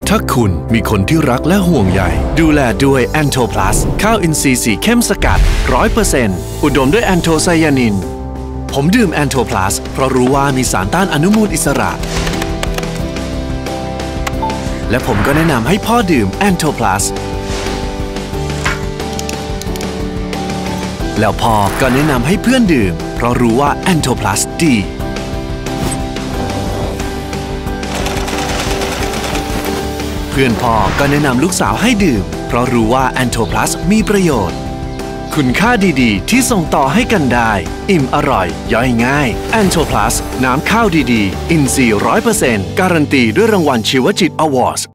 ถ้าคุณมีคนที่รักและห่วงใยดูแลด้วยแอนโทพลัสข้าวอินทรีย์สีเข้มสกัด 100% อุดมด้วยแอนโทไซยานินผมดื่มแอนโทพลัสเพราะรู้ว่ามีสารต้านอนุมูลอิสระและผมก็แนะนำให้พ่อดื่มแอนโทพลัสแล้วพ่อก็แนะนำให้เพื่อนดื่มเพราะรู้ว่าแอนโทพลัสดีเพื่อนพ่อก็แนะนำลูกสาวให้ดื่มเพราะรู้ว่าแอนโทพลัสมีประโยชน์คุณค่าดีๆที่ส่งต่อให้กันได้อิ่มอร่อยย่อยง่ายแอนโทพลัสน้ำข้าวดีๆอินทรีย์ 100% การันตีด้วยรางวัลชีวจิตอวอร์ด